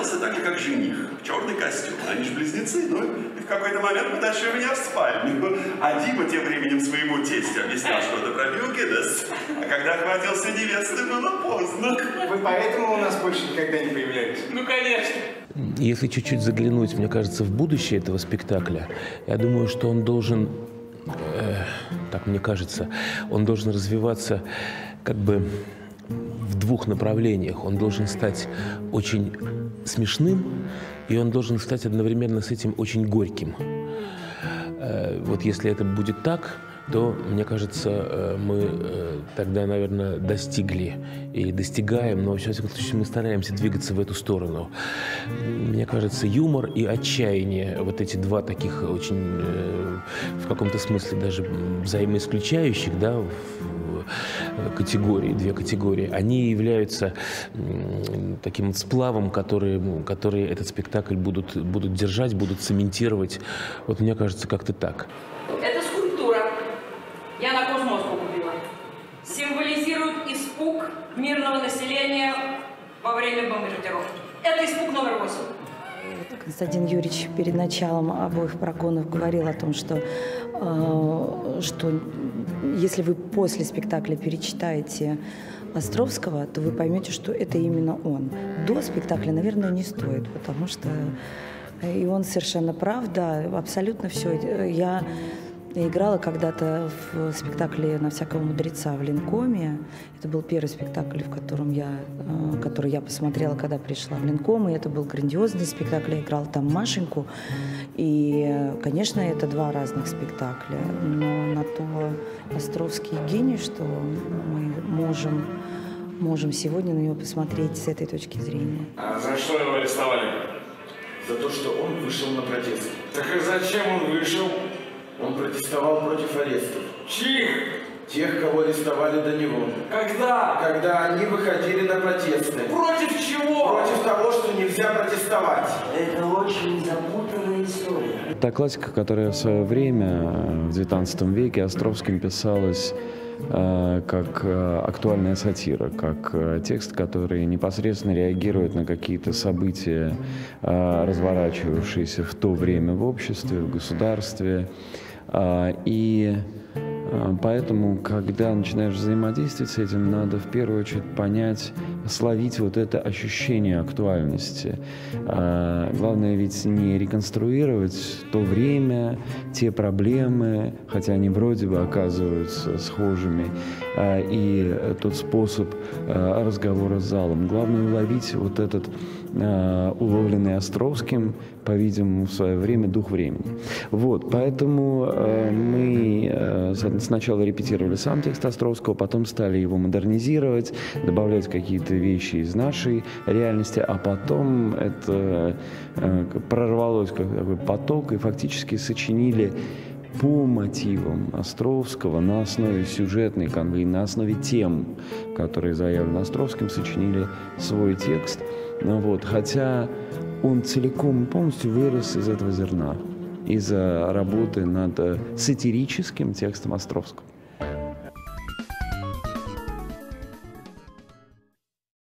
оделся так же, как жених, в черный костюм. Они же близнецы, ну, и в какой-то момент потащил меня в спальню. А Дима тем временем своему тестю объяснял что-то про Бюкедес. А когда охватился невесты, было поздно. Вы поэтому у нас больше никогда не появляетесь? Ну, конечно. Если чуть-чуть заглянуть, мне кажется, в будущее этого спектакля, я думаю, что он должен, так мне кажется, он должен развиваться как бы в двух направлениях. Он должен стать очень смешным, и он должен стать одновременно с этим очень горьким. Вот если это будет так, то, мне кажется, мы тогда, наверное, достигли и достигаем, но, во всяком случае, мы стараемся двигаться в эту сторону. Мне кажется, юмор и отчаяние, вот эти два таких очень, в каком-то смысле даже взаимоисключающих, да, категории, две категории, они являются таким сплавом, которые этот спектакль будут держать, будут цементировать. Вот мне кажется, как-то так. Это скульптура. Я на Космоску купила. Символизирует испуг мирного населения во время бомбардировки. Это испуг номер 8. Константин Юрьевич перед началом обоих прогонов говорил о том, что если вы после спектакля перечитаете Островского, то вы поймете, что это именно он. До спектакля, наверное, не стоит, потому что и он совершенно прав, да, абсолютно все. Я играла когда-то в спектакле «На всякого мудреца» в Ленкоме. Это был первый спектакль, который я посмотрела, когда пришла в Ленком. И это был грандиозный спектакль. Я играла там Машеньку. И, конечно, это два разных спектакля. Но на то Островский гений, что мы можем сегодня на него посмотреть с этой точки зрения. А за что его арестовали? За то, что он вышел на протест. Так и зачем он вышел? Он протестовал против арестов. Чьих? Тех, кого арестовали до него. Когда? Когда они выходили на протесты. Против чего? Против того, что нельзя протестовать. Это очень запутанная история. Та классика, которая в свое время, в XIX веке, Островским писалась как актуальная сатира, как текст, который непосредственно реагирует на какие-то события, разворачивавшиеся в то время в обществе, в государстве. И поэтому, когда начинаешь взаимодействовать с этим, надо в первую очередь понять, словить вот это ощущение актуальности. Главное ведь не реконструировать то время, те проблемы, хотя они вроде бы оказываются схожими, и тот способ разговора с залом. Главное уловить вот этот уловленный Островским, по-видимому, в свое время дух времени. Вот, поэтому мы сначала репетировали сам текст Островского, потом стали его модернизировать, добавлять какие-то вещи из нашей реальности, а потом это прорвалось как такой поток, и фактически сочинили по мотивам Островского на основе сюжетной канвы, на основе тем, которые заявлены Островским, сочинили свой текст. Вот, хотя он целиком и полностью вырос из этого зерна, из-за работы над сатирическим текстом Островского.